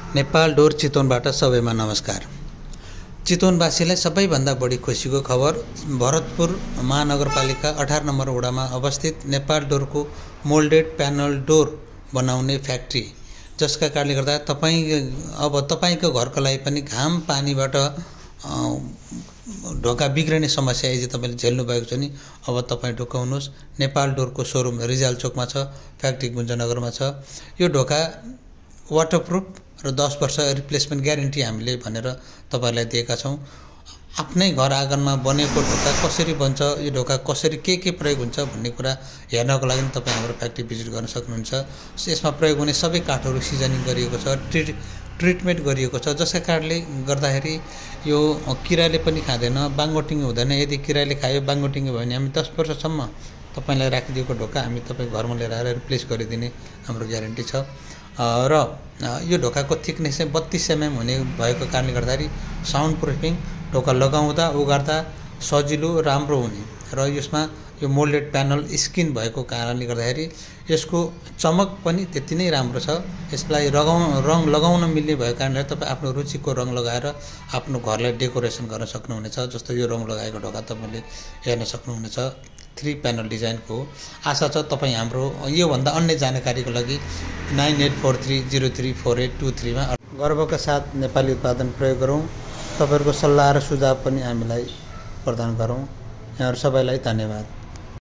Nepal door चितवनबाट सबैमा नमस्कार। चितवनवासीलाई सबैभन्दा बढी खुसीको खबर भरतपुर महानगरपालिका 18 नम्बर वडामा अवस्थित नेपाल डोरको मोल्डेड प्यानल डोर बनाउने फ्याक्ट्री, जसका कारणले गर्दा तपाईको घरको लागि पनि घाम पानीबाट ढोका बिग्रने समस्या यदि तपाईले झेल्नु भएको छ नि, अब तपाई ढोका हुनुहोस्। नेपाल डोरको सोरुम रिजाल चोकमा छ, फ्याक्ट्री गुन्जनगरमा छ। यो ढोका वाटरप्रुफ र 10 वर्ष रिप्लेसमेन्ट ग्यारेन्टी हामीले भनेर तपाईलाई दिएका छौं। आफ्नै घर आँगनमा बनेको ढोका कसरी बन्छ, यो ढोका कसरी के प्रयोग हुन्छ भन्ने कुरा हेर्नको लागि तपाई हाम्रो फ्याक्ट्री भिजिट गर्न सक्नुहुन्छ। यसमा प्रयोग हुने सबै काठहरू सिजनिङ गरिएको छ, ट्रिटमेन्ट गरिएको छ, जसका कारणले गर्दाखेरि यो किराले पनि खाँदैन, बाङ्गोटिङ हुँदैन। यदि किराले खायो, बाङ्गोटिङ भयो भने हामी 10 वर्षसम्म तपाईलाई राखिदिएको ढोका हामी तपाईको घरमा लिएर आएर रिप्लेस गरिदिने हाम्रो ग्यारेन्टी छ। र यो ढोकाको थिकनेस चाहिँ 32 mm हुने भएको कारणले गर्दाखेरि साउन्ड प्रुफिङ, ढोका लगाउँदा उगार्दा सजिलो राम्रो हुने र यसमा यो मोल्डेड प्यानल स्किन भएको कारणले गर्दाखेरि यसको चमक पनि त्यति नै राम्रो छ। यसलाई रङ लगाउन मिल्ने भएको कारणले तपाई आफ्नो रुचिको रङ लगाएर आफ्नो घरलाई डेकोरेसन गर्न सक्नुहुनेछ। जस्तो यो रङ लगाएको ढोका तपाईले हेर्न सक्नुहुनेछ, 3 प्यानल डिजाइनको हो। आशा छ तपाई हाम्रो यो भन्दा अन्य जानकारीको लागि 9843034823 मा गर्वका साथ नेपाली उत्पादन प्रयोग गरौँ। तपाईहरुको सल्लाह र सुझाव पनि हामीलाई प्रदान गरौँ। यहाँहरु सबैलाई धन्यवाद।